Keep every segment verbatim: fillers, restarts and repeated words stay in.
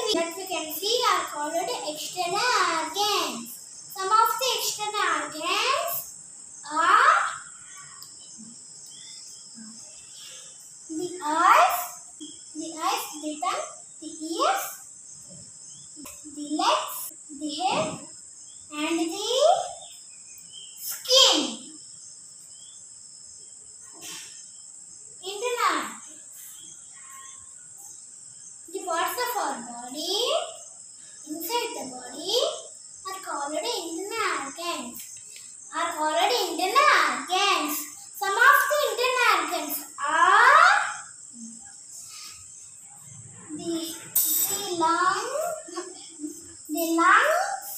we, that we can see are called external organs. Some of the external organs are the eyes, the eyes, the tongue, the ears, the legs, the head, and the skin. Internal. The parts of our body inside the body are called internal organs. Are called internal organs. Some of the internal organs are the the lung, the lungs,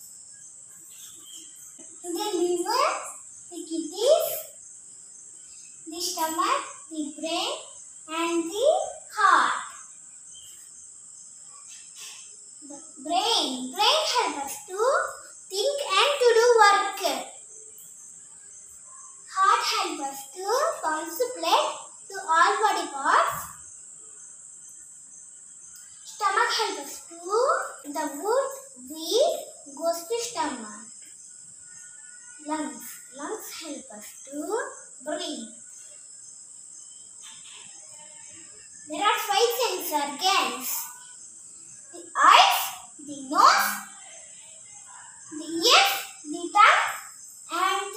the liver, the kidneys, the stomach, the brain, and the heart. The brain. Brain helps us to think and to do work. Heart helps us to pump blood to all body parts. Stomach helps us to the food we goes to stomach. Lungs. Lungs help us to breathe. There are five sense organs. The eyes, the nose, the ears, the tongue, and